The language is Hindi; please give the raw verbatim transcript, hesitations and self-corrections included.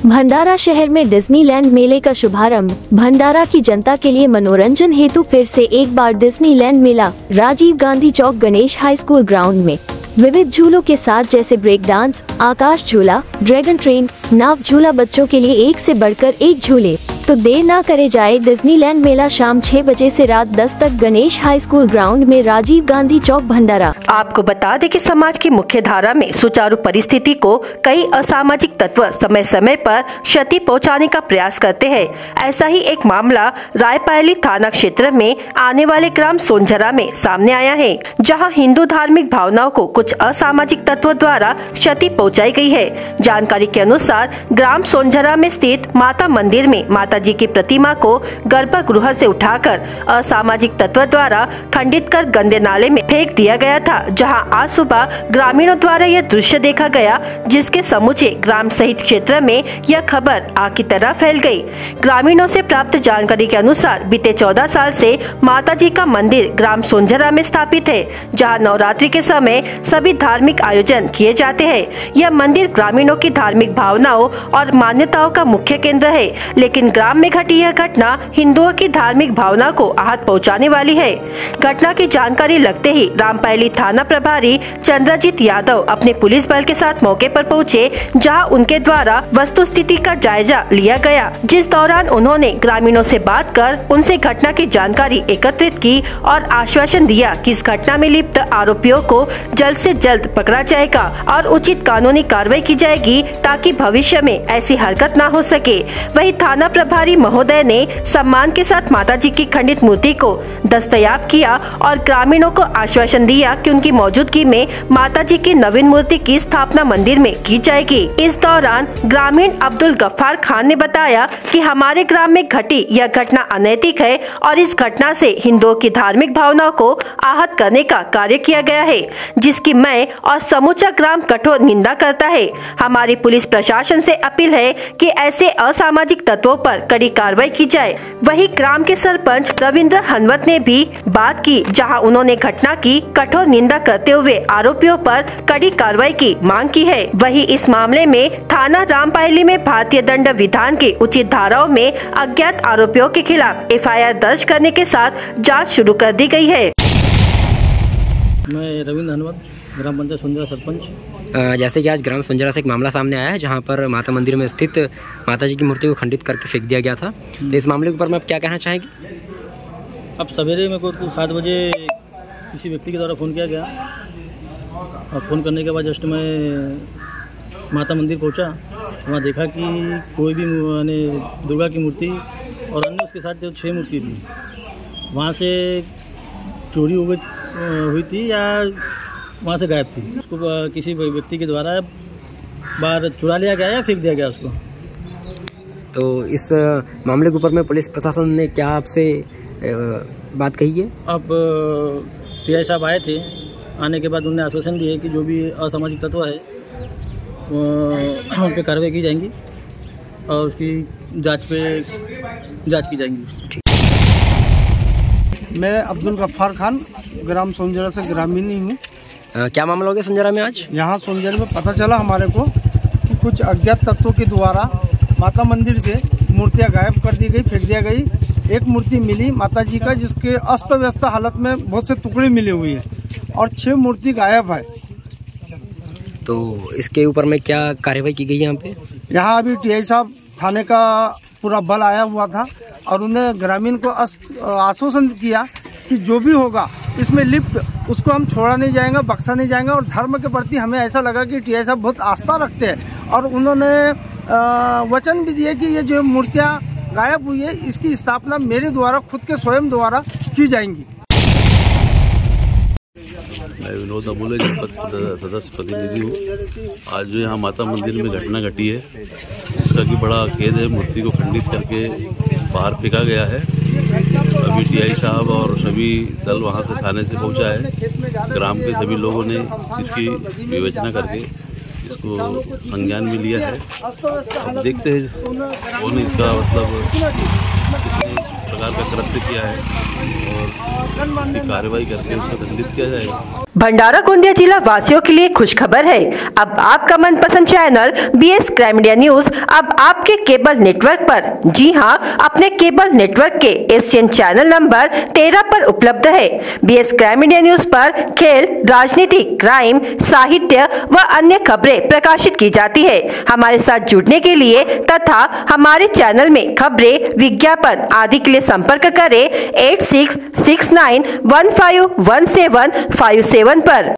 भंडारा शहर में डिज्नीलैंड मेले का शुभारंभ। भंडारा की जनता के लिए मनोरंजन हेतु फिर से एक बार डिज्नीलैंड मेला Rajiv Gandhi Chowk Ganesh high school ground में विविध झूलों के साथ जैसे ब्रेक डांस, आकाश झूला, ड्रैगन ट्रेन, नाव झूला, बच्चों के लिए एक से बढ़कर एक झूले। तो देर ना करे जाए, डिज्नीलैंड मेला शाम छह बजे से रात दस तक गणेश हाई स्कूल ग्राउंड में राजीव गांधी चौक भंडारा। आपको बता दें कि समाज की मुख्य धारा में सुचारू परिस्थिति को कई असामाजिक तत्व समय समय पर क्षति पहुंचाने का प्रयास करते हैं। ऐसा ही एक मामला रायपायली थाना क्षेत्र में आने वाले ग्राम सोनझरा में सामने आया है, जहां हिंदू धार्मिक भावनाओं को कुछ असामाजिक तत्वों द्वारा क्षति पहुँचाई गयी है। जानकारी के अनुसार ग्राम सोनझरा में स्थित माता मंदिर में माता जी की प्रतिमा को गर्भगृह से उठाकर असामाजिक तत्व द्वारा खंडित कर गंदे नाले में फेंक दिया गया था, जहां आज सुबह ग्रामीणों द्वारा यह दृश्य देखा गया, जिसके समूचे ग्राम सहित क्षेत्र में यह खबर आग की तरह फैल गई। ग्रामीणों से प्राप्त जानकारी के अनुसार बीते चौदह साल से माता जी का मंदिर ग्राम सोनझरा में स्थापित है, जहां नवरात्रि के समय सभी धार्मिक आयोजन किए जाते हैं। यह मंदिर ग्रामीणों की धार्मिक भावनाओं और मान्यताओं का मुख्य केंद्र है, लेकिन ग्राम में घटी यह घटना हिंदुओं की धार्मिक भावना को आहत पहुंचाने वाली है। घटना की जानकारी लगते ही रामपायली थाना प्रभारी चंद्रजीत यादव अपने पुलिस बल के साथ मौके पर पहुंचे, जहां उनके द्वारा वस्तु स्थिति का जायजा लिया गया, जिस दौरान उन्होंने ग्रामीणों से बात कर उनसे घटना की जानकारी एकत्रित की और आश्वासन दिया कि इस घटना में लिप्त आरोपियों को जल्द से जल्द पकड़ा जाएगा और उचित कानूनी कार्रवाई की जाएगी, ताकि भविष्य में ऐसी हरकत न हो सके। वही थाना प्रभारी महोदय ने सम्मान के साथ माता जी की खंडित मूर्ति को दस्तयाब किया और ग्रामीणों को आश्वासन दिया कि उनकी मौजूदगी में माता जी की नवीन मूर्ति की स्थापना मंदिर में की जाएगी। इस दौरान ग्रामीण अब्दुल गफ्फार खान ने बताया कि हमारे ग्राम में घटी यह घटना अनैतिक है और इस घटना से हिंदुओं की धार्मिक भावनाओं को आहत करने का कार्य किया गया है, जिसकी मैं और समूचा ग्राम कठोर निंदा करता है। हमारी पुलिस प्रशासन से अपील है कि ऐसे असामाजिक तत्वों पर कड़ी कार्रवाई की जाए। वही ग्राम के सरपंच रविंद्र हनवत ने भी बात की, जहां उन्होंने घटना की कठोर निंदा करते हुए आरोपियों पर कड़ी कार्रवाई की मांग की है। वही इस मामले में थाना रामपायली में भारतीय दंड विधान के उचित धाराओं में अज्ञात आरोपियों के खिलाफ एफ आई आर दर्ज करने के साथ जाँच शुरू कर दी गयी है। मैं रविंद्र हनवत, ग्राम पंचायत सोनझरा सरपंच। जैसे कि आज ग्राम सोनझरा से एक मामला सामने आया है, जहां पर माता मंदिर में स्थित माता जी की मूर्ति को खंडित करके फेंक दिया गया था। तो इस मामले के ऊपर में आप क्या कहना चाहेंगे? अब सवेरे मेरे को तो सात बजे किसी व्यक्ति के द्वारा फ़ोन किया गया और फ़ोन करने के बाद जस्ट मैं माता मंदिर पहुंचा। वहाँ देखा कि कोई भी यानी दुर्गा की मूर्ति और अन्य उसके साथ जो छः मूर्ति थी वहाँ से चोरी हो गई हुई थी या वहाँ से गायब थी। उसको किसी व्यक्ति के द्वारा बाहर चुरा लिया गया या फेंक दिया गया उसको। तो इस मामले के ऊपर में पुलिस प्रशासन ने क्या आपसे बात कही है? अब टी आई साहब आए थे, आने के बाद उन्होंने आश्वासन दिए कि जो भी असामाजिक तत्व है उन पर कार्रवाई की जाएंगी और उसकी जांच पे जांच की जाएंगी। मैं अब्दुल गफ्फार खान, ग्राम सोनझरा से ग्रामीण ही हूँ। क्या मामला हो गया सोनझरा में आज? यहाँ सोनझरा में पता चला हमारे को कि कुछ अज्ञात तत्वों के द्वारा माता मंदिर से मूर्तियाँ गायब कर दी गई, फेंक दिया गई। एक मूर्ति मिली माता जी का, जिसके अस्त व्यस्त हालत में बहुत से टुकड़े मिले हुए हैं और छह मूर्ति गायब है। तो इसके ऊपर में क्या कार्रवाई की गई यहाँ पे? यहाँ अभी टी आई साहब थाने का पूरा बल आया हुआ था और उन्हें ग्रामीण को आश्वासन किया कि जो भी होगा इसमें लिप्त उसको हम छोड़ा नहीं जाएंगे, बख्शा नहीं जाएंगे। और धर्म के प्रति हमें ऐसा लगा कि टी आई साहब बहुत आस्था रखते हैं और उन्होंने वचन भी दिए कि ये जो मूर्तियाँ गायब हुई है इसकी स्थापना मेरे द्वारा, खुद के स्वयं द्वारा की जाएंगी। मैं विनोद अमोले जनपद सदस्य प्रतिनिधि हूँ। आज जो यहाँ माता मंदिर में घटना घटी है उसका की बड़ा खेद है। मूर्ति को खंडित करके बाहर फेंका गया है। अभी टी आई साहब और सभी दल वहाँ से थाने से पहुँचा है। ग्राम के सभी लोगों ने इसकी विवेचना करके इसको संज्ञान में लिया है। अब देखते हैं कौन इसका मतलब किसी प्रकार का कृत्य किया है और इसकी कार्रवाई करके उसको दंडित किया जाएगा। भंडारा गोंदिया जिला वासियों के लिए खुशखबर है। अब आपका मनपसंद channel B S crime media news अब आपके केबल नेटवर्क पर, जी हां, अपने केबल नेटवर्क के एशियन चैनल नंबर तेरह पर उपलब्ध है। B S crime media news पर खेल, राजनीति, क्राइम, साहित्य व अन्य खबरें प्रकाशित की जाती है। हमारे साथ जुड़ने के लिए तथा हमारे चैनल में खबरें, विज्ञापन आदि के लिए संपर्क करें eight six six nine one five one seven five seven पर।